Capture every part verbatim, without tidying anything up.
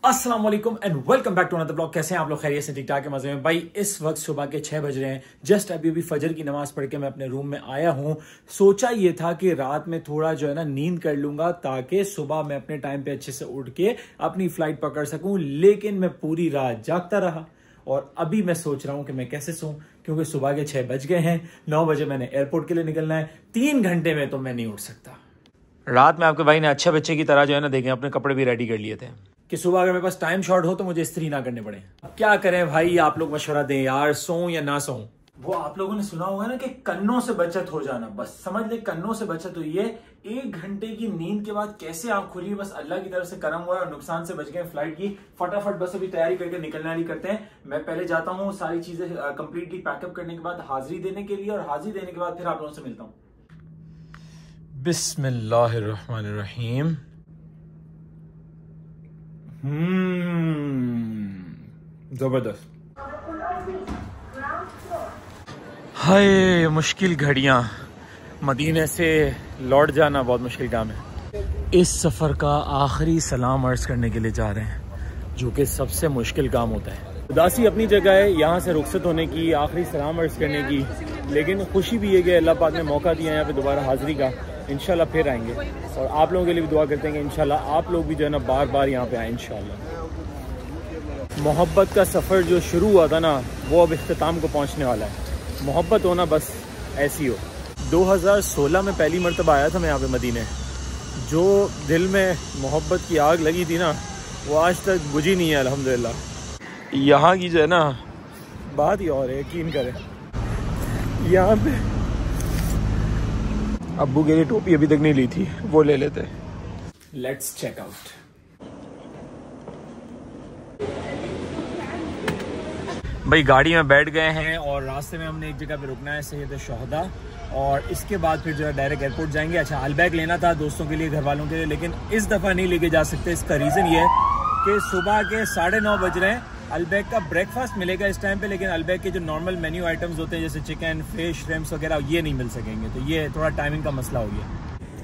अस्सलाम वालेकुम and welcome back to another blog. कैसे हैं आप लोग? खैरियत से, ठीक ठाक है, मजे में? भाई इस वक्त सुबह के छह बज रहे हैं। जस्ट अभी अभी फजर की नमाज पढ़ के मैं अपने रूम में आया हूं। सोचा ये था कि रात में थोड़ा जो है ना नींद कर लूंगा ताकि सुबह मैं अपने टाइम पे अच्छे से उठ के अपनी फ्लाइट पकड़ सकूं, लेकिन मैं पूरी रात जागता रहा और अभी मैं सोच रहा हूं कि मैं कैसे सोऊं, क्योंकि सुबह के छह बज गए हैं। नौ बजे मैंने एयरपोर्ट के लिए निकलना है। तीन घंटे में तो मैं नहीं उठ सकता। रात में आपके भाई ने अच्छे बच्चे की तरह जो है ना देखें अपने कपड़े भी रेडी कर लिए थे कि सुबह अगर मेरे पास टाइम शॉर्ट हो तो मुझे इस्त्री ना करने पड़े। अब क्या करें भाई, आप लोग मशवरा दें यार, सोऊं या ना सोऊं। वो आप लोगों ने सुना होगा ना कि कन्नों से बचत हो जाना, बस समझ ले कन्नों से बचत हुई है। एक घंटे की नींद के बाद कैसे आंख खुली, बस अल्लाह की तरफ से करम हुआ और नुकसान से बच गए फ्लाइट की। फटाफट बस अभी तैयारी करके निकलने वाली करते हैं। मैं पहले जाता हूँ सारी चीजें कंप्लीटली पैकअप करने के बाद हाजिरी देने के लिए, और हाजिरी देने के बाद फिर आप लोगों से मिलता हूँ। बिस्मिल्लाहिर्रहमानिर्रहीम। हम्म जबरदस्त। हाय मुश्किल घड़ियां, मदीने से लौट जाना बहुत मुश्किल काम है। इस सफर का आखिरी सलाम अर्ज करने के लिए जा रहे हैं, जो कि सबसे मुश्किल काम होता है। उदासी अपनी जगह है, यहाँ से रुखसत होने की, आखिरी सलाम अर्ज करने की, लेकिन खुशी भी है कि अल्लाह पाक ने मौका दिया यहाँ पे दोबारा हाजिरी का। इंशाल्लाह फिर आएंगे और आप लोगों के लिए भी दुआ करते हैं कि इंशाल्लाह आप लोग भी जो है ना बार बार यहाँ पे आए इंशाल्लाह। मोहब्बत का सफ़र जो शुरू हुआ था ना वो अब इख्तिताम को पहुँचने वाला है। मोहब्बत होना बस ऐसी हो। दो हज़ार सोलह में पहली मरतबा आया था मैं यहाँ पे मदीने। जो दिल में मोहब्बत की आग लगी थी ना वो आज तक बुझी नहीं है अल्हम्दुलिल्लाह। यहाँ की जो है ना बात ही और है, यकीन करें। यहाँ पे अब्बू के लिए टोपी अभी तक नहीं ली थी, वो ले लेते। Let's check out. भाई गाड़ी में बैठ गए हैं और रास्ते में हमने एक जगह पे रुकना है, सैयद शोहदा, और इसके बाद फिर जो है डायरेक्ट एयरपोर्ट जाएंगे। अच्छा, अलबैग लेना था दोस्तों के लिए, घर वालों के लिए, लेकिन इस दफ़ा नहीं लेके जा सकते। इसका रीज़न ये है कि सुबह के साढ़े नौ बज रहे हैं। अलबैग का ब्रेकफास्ट मिलेगा इस टाइम पे, लेकिन अलबैग के जो नॉर्मल मेन्यू आइटम्स होते हैं जैसे चिकन, फिश, श्रिम्प्स वगैरह, ये नहीं मिल सकेंगे। तो ये थोड़ा टाइमिंग का मसला हो गया।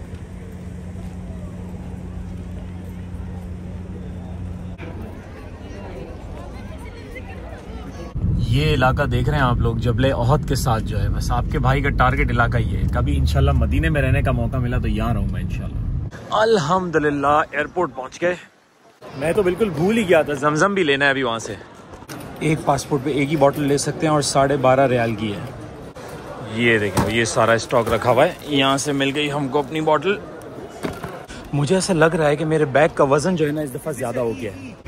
ये इलाका देख रहे हैं आप लोग, जबले ओहद के साथ जो है, बस आपके भाई का टारगेट इलाका ही है। कभी इंशाल्लाह मदीने में रहने का मौका मिला तो यहाँ रहूँगा इंशाल्लाह। अल्हम्दुलिल्लाह एयरपोर्ट पहुँच गए। मैं तो बिल्कुल भूल ही गया था, जमजम भी लेना है अभी वहाँ से। एक पासपोर्ट पे एक ही बोतल ले सकते हैं और साढ़े बारह रियाल की है। ये देखें, ये सारा स्टॉक रखा हुआ है। यहाँ से मिल गई हमको अपनी बोतल। मुझे ऐसा लग रहा है कि मेरे बैग का वजन जो है ना इस दफ़ा ज़्यादा हो गया है।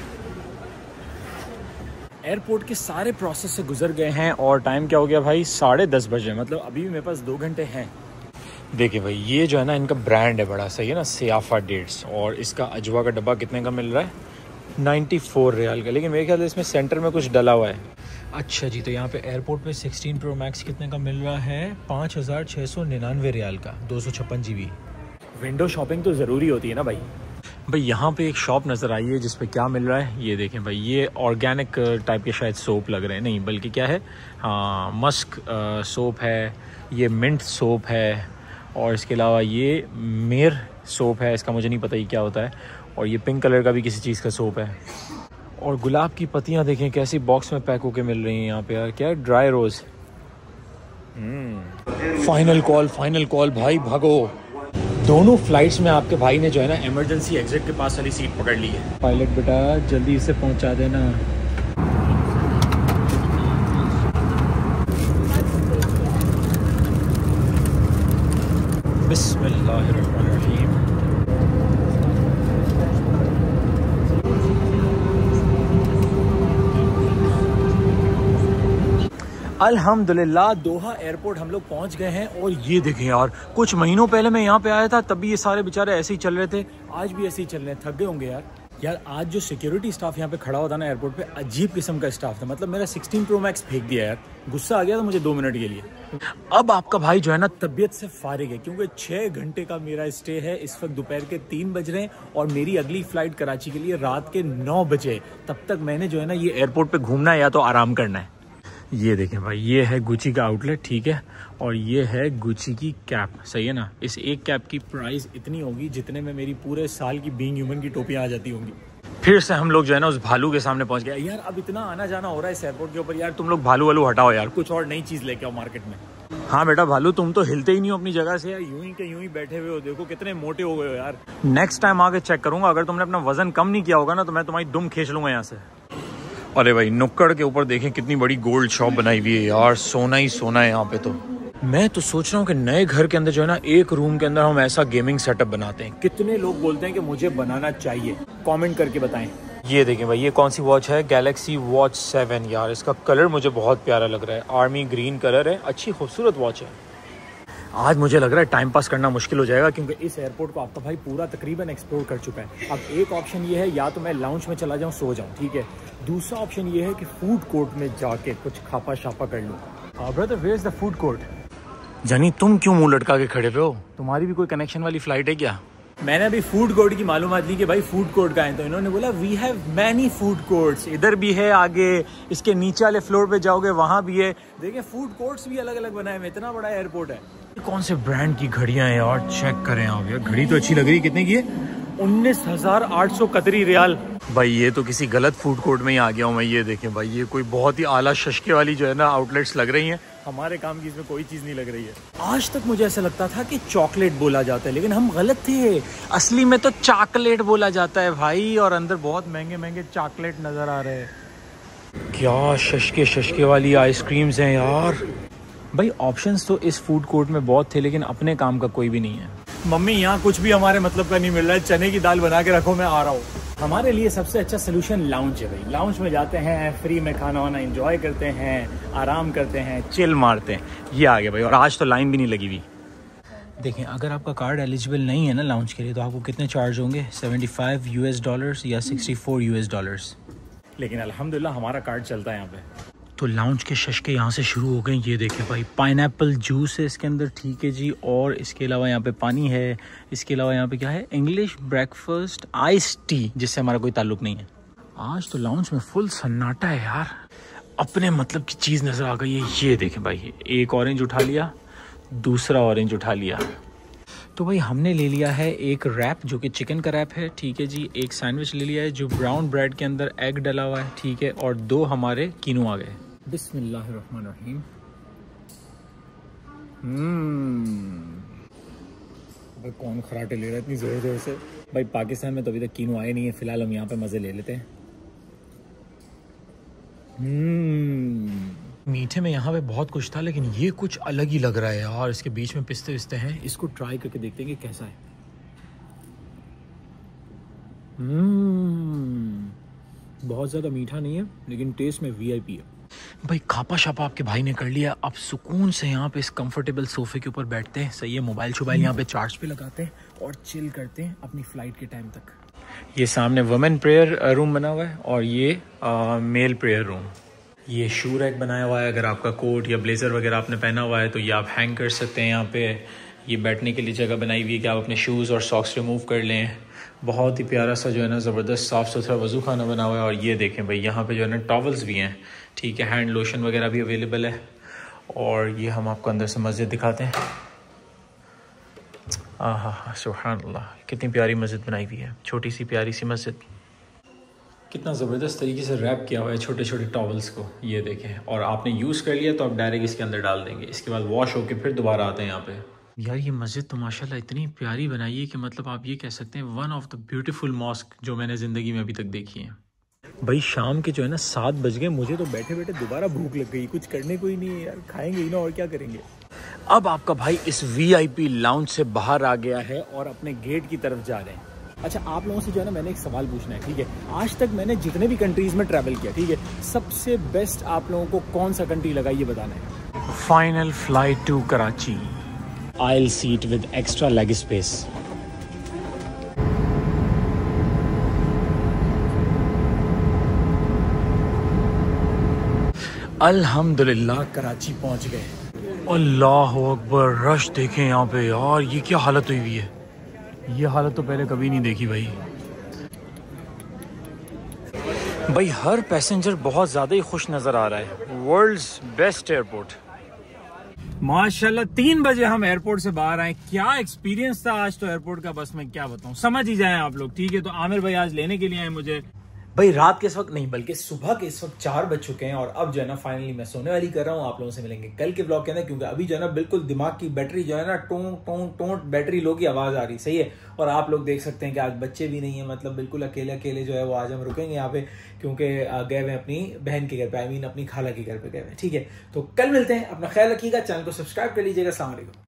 एयरपोर्ट के सारे प्रोसेस से गुजर गए हैं और टाइम क्या हो गया भाई, साढ़े दस बजे। मतलब अभी भी मेरे पास दो घंटे हैं। देखिए भाई, ये जो है ना इनका ब्रांड है बड़ा सही है ना, सियाफा डेट्स, और इसका अजवा का डब्बा कितने का मिल रहा है? चौरानवे रियाल का, लेकिन मेरे ख्याल से इसमें सेंटर में कुछ डला हुआ है। अच्छा जी, तो यहाँ पे एयरपोर्ट पे सिक्सटीन प्रो मैक्स कितने का मिल रहा है? पाँच हज़ार छः सौ निन्यानवे रियाल का, दो सौ छप्पन जी बी। विंडो शॉपिंग तो ज़रूरी होती है ना भाई। भाई यहाँ पे एक शॉप नज़र आई है जिस पे क्या मिल रहा है ये देखें भाई। ये ऑर्गेनिक टाइप के शायद सोप लग रहे हैं, नहीं बल्कि क्या है, हाँ मस्क सोप है, ये मिंट सोप है, और इसके अलावा ये मेर सोप है, इसका मुझे नहीं पता ये क्या होता है, और ये पिंक कलर का भी किसी चीज़ का सोप है। और गुलाब की पत्तियाँ देखें कैसी बॉक्स में पैक होके मिल रही हैं यहाँ पे यार। क्या है? Dry rose. Final call, final call भाई, भागो। दोनों फ्लाइट्स में आपके भाई ने जो है ना इमरजेंसी एग्जिट के पास वाली सीट पकड़ ली है। पायलट बेटा जल्दी से पहुंचा देना। बिस्मिल्लाहिर्रहमानिर्रहीम। अल्हम्दुलिल्लाह दोहा एयरपोर्ट हम लोग पहुंच गए हैं। और ये देखें यार, कुछ महीनों पहले मैं यहाँ पे आया था तब भी ये सारे बेचारे ऐसे ही चल रहे थे, आज भी ऐसे ही चल रहे हैं। थक गए होंगे यार। यार आज जो सिक्योरिटी स्टाफ यहाँ पे खड़ा होता ना एयरपोर्ट पे, अजीब किस्म का स्टाफ था। मतलब मेरा सिक्सटीन प्रो मैक्स फेंक दिया यार, गुस्सा आ गया था मुझे दो मिनट के लिए। अब आपका भाई जो है ना तबीयत से फारिग है, क्योंकि छः घंटे का मेरा स्टे है। इस वक्त दोपहर के तीन बज रहे हैं और मेरी अगली फ्लाइट कराची के लिए रात के नौ बजे। तब तक मैंने जो है ना ये एयरपोर्ट पे घूमना है या तो आराम करना है। ये देखें भाई, ये है गुची का आउटलेट, ठीक है, और ये है गुची की कैप, सही है ना। इस एक कैप की प्राइस इतनी होगी जितने में मेरी पूरे साल की बीइंग ह्यूमन की टोपियाँ आ जाती होंगी। फिर से हम लोग जो है ना उस भालू के सामने पहुंच गए। यार अब इतना आना जाना हो रहा है इस एयरपोर्ट के ऊपर, यार तुम लोग भालू वालू हटाओ यार, कुछ और नई चीज़ लेके आओ मार्केट में। हाँ बेटा भालू, तुम तो हिलते ही नहीं हो अपनी जगह से यार, यूं ही के यूं ही बैठे हुए हो, देखो कितने मोटे हो गए हो यार। नेक्स्ट टाइम आके चेक करूंगा, अगर तुमने अपना वजन कम नहीं किया होगा ना तो मैं तुम्हारी दुम खींच लूंगा यहाँ से। अरे भाई नुक्कड़ के ऊपर देखें कितनी बड़ी गोल्ड शॉप बनाई हुई है यार, सोना ही सोना है यहाँ पे। तो मैं तो सोच रहा हूँ कि नए घर के अंदर जो है ना एक रूम के अंदर हम ऐसा गेमिंग सेटअप बनाते हैं। कितने लोग बोलते हैं कि मुझे बनाना चाहिए, कमेंट करके बताएं। ये देखें भाई, ये कौन सी वॉच है, गैलेक्सी वॉच सेवन। यार इसका कलर मुझे बहुत प्यारा लग रहा है, आर्मी ग्रीन कलर है, अच्छी खूबसूरत वॉच है। आज मुझे लग रहा है टाइम पास करना मुश्किल हो जाएगा, क्योंकि इस एयरपोर्ट को आपका भाई पूरा तकरीबन एक्सप्लोर कर चुका है। अब एक ऑप्शन ये है, या तो मैं लाउंज में चला जाऊँ सो जाऊँ, ठीक है। दूसरा ऑप्शन ये है कि फूड कोर्ट में जाके कुछ खापा शापा कर लूँ। Brother where is the food court? जानी तुम क्यों मुंह लटका के खड़े पे हो, तुम्हारी भी कोई कनेक्शन वाली फ्लाइट है क्या? मैंने अभी फूड कोर्ट की मालूमात ली कि भाई फूड कोर्ट का है, तो इन्होंने बोला we have many food courts, इधर भी है, आगे इसके नीचे वाले फ्लोर पे जाओगे वहां भी है। देखिए फूड कोर्ट्स भी अलग अलग बनाए हुए, इतना बड़ा एयरपोर्ट है। कौन से ब्रांड की घड़ियां हैं यार, चेक करें आप यार, घड़ी तो अच्छी लग रही है। कितने की है? उन्नीस हजार आठ सौ कतरी रियाल। भाई ये तो किसी गलत फूड कोर्ट में ही आ गया हूँ मैं। ये देखें भाई, ये कोई बहुत ही आला शशके वाली जो है ना आउटलेट्स लग रही हैं, हमारे काम की इसमें कोई चीज़ नहीं लग रही है। आज तक मुझे ऐसा लगता था कि चॉकलेट बोला जाता है, लेकिन हम गलत थे, असली में तो चॉकलेट बोला जाता है भाई। और अंदर बहुत महंगे महंगे चॉकलेट नज़र आ रहे हैं। क्या शशके शशके वाली आइसक्रीम्स हैं यार। भाई ऑप्शंस तो इस फूड कोर्ट में बहुत थे, लेकिन अपने काम का कोई भी नहीं है। मम्मी यहाँ कुछ भी हमारे मतलब का नहीं मिल रहा है, चने की दाल बना के रखो, मैं आ रहा हूँ। हमारे लिए सबसे अच्छा सोल्यूशन लाउंज है भाई। लाउंज में जाते हैं, फ्री में खाना वाना एंजॉय करते हैं, आराम करते हैं, चिल मारते हैं। ये आ गया भाई, और आज तो लाइन भी नहीं लगी हुई। देखें अगर आपका कार्ड एलिजिबल नहीं है ना लाउंज के लिए, तो आपको कितने चार्ज होंगे, पचहत्तर यूएस डॉलर्स या चौंसठ यूएस डॉलर्स। लेकिन अल्हम्दुलिल्लाह हमारा कार्ड चलता है यहाँ पे। तो लाउंज के शशके यहाँ से शुरू हो गए। ये देखें भाई, पाइनएप्पल जूस है इसके अंदर, ठीक है जी। और इसके अलावा यहाँ पे पानी है, इसके अलावा यहाँ पे क्या है, इंग्लिश ब्रेकफास्ट आइस टी, जिससे हमारा कोई ताल्लुक नहीं है। आज तो लाउंज में फुल सन्नाटा है यार, अपने मतलब की चीज़ नज़र आ गई है। ये देखें भाई, एक ऑरेंज उठा लिया, दूसरा ऑरेंज उठा लिया। तो भाई हमने ले लिया है एक रैप जो कि चिकन का रैप है, ठीक है जी। एक सैंडविच ले लिया है जो ब्राउन ब्रेड के अंदर एग डला हुआ है, ठीक है। और दो हमारे कीनू आ गए। बिस्मिल्लाहिर्रहमानिर्रहीम। हम्म भाई कौन खराटे ले रहा है इतनी जोर जोर से। भाई पाकिस्तान में तो अभी तक कीनू आए नहीं है, फिलहाल हम यहाँ पे मजे ले लेते हैं। हम्म मीठे में यहाँ पे बहुत कुछ था, लेकिन ये कुछ अलग ही लग रहा है यार। इसके बीच में पिस्ते विस्ते हैं, इसको ट्राई करके देखते हैं कि कैसा है। हम्म बहुत ज़्यादा मीठा नहीं है, लेकिन टेस्ट में वीआईपी है भाई। खापा शापा आपके भाई ने कर लिया, अब सुकून से यहाँ पे इस कंफर्टेबल सोफे के ऊपर बैठते हैं, सही है। मोबाइल शोबाइल यहाँ पे चार्ज पे लगाते हैं और चिल करते हैं अपनी फ्लाइट के टाइम तक। ये सामने वुमेन प्रेयर रूम बना हुआ है और ये आ, मेल प्रेयर रूम। ये शू रैक बनाया हुआ है, अगर आपका कोट या ब्लेजर वगैरह आपने पहना हुआ है तो ये आप हैंग कर सकते हैं यहाँ पे। ये बैठने के लिए जगह बनाई हुई है कि आप अपने शूज़ और सॉक्स रिमूव कर लें। बहुत ही प्यारा सा जो है ना ज़बरदस्त साफ़ सुथरा वज़ू खाना बना हुआ है। और ये देखें भाई, यहाँ पे जो है ना टॉवल्स भी हैं, ठीक है, हैंड लोशन वगैरह भी अवेलेबल है। और ये हम आपको अंदर से मस्जिद दिखाते हैं। हाँ हाँ हाँ सुभान अल्लाह, कितनी प्यारी मस्जिद बनाई हुई है, छोटी सी प्यारी सी मस्जिद। कितना ज़बरदस्त तरीके से रैप किया हुआ है छोटे छोटे टॉवल्स को, ये देखें। और आपने यूज़ कर लिया तो आप डायरेक्ट इसके अंदर डाल देंगे, इसके बाद वॉश होके फिर दोबारा आते हैं यहाँ पे। यार ये मस्जिद तो माशाल्लाह इतनी प्यारी बनाई है कि मतलब आप ये कह सकते हैं one of the beautiful mosque जो मैंने ज़िंदगी में अभी तक देखी है। भाई शाम के जो है ना सात बज गए, मुझे तो बैठे बैठे दोबारा भूख लग गई। कुछ करने को ही नहीं है यार, खाएंगे ही ना, और क्या करेंगे। अब आपका भाई इस वीआईपी लाउंज से बाहर आ गया है और अपने गेट की तरफ जा रहे हैं। अच्छा आप लोगों से जो है ना मैंने एक सवाल पूछना है, ठीक है। आज तक मैंने जितने भी कंट्रीज़ में ट्रैवल किया, ठीक है, सबसे बेस्ट आप लोगों को कौन सा कंट्री लगा ये बताना है। Final flight to Karachi, aisle seat with extra leg space. अल्हम्दुलिल्लाह कराची पहुंच गए। अल्लाह अकबर, रश देखें यहाँ पे यार, ये क्या हालत हुई हुई है। ये हालत तो पहले कभी नहीं देखी भाई। भाई हर पैसेंजर बहुत ज़्यादा ही खुश नज़र आ रहा है। World's best airport. माशाल्लाह तीन बजे हम एयरपोर्ट से बाहर आए। क्या एक्सपीरियंस था आज तो एयरपोर्ट का, बस मैं क्या बताऊं, समझ ही जाए आप लोग। ठीक है, तो आमिर भाई आज लेने के लिए आए मुझे। भाई रात के इस वक्त नहीं बल्कि सुबह के इस वक्त चार बज चुके हैं और अब जो है ना फाइनली मैं सोने वाली कर रहा हूँ। आप लोगों से मिलेंगे कल के ब्लॉग के अंदर, क्योंकि अभी जो है ना बिल्कुल दिमाग की बैटरी जो है ना टों टों टों बैटरी लो की आवाज आ रही, सही है। और आप लोग देख सकते हैं कि आज बच्चे भी नहीं है, मतलब बिल्कुल अकेले अकेले जो है वो आज हम रुकेंगे यहाँ पे, क्योंकि गए हुए अपनी बहन के घर पे, आई मीन अपनी खाला के घर पे गए हुए। ठीक है, तो कल मिलते हैं, अपना ख्याल रखिएगा, चैनल को सब्सक्राइब कर लीजिएगा। अस्सलाम वालेकुम।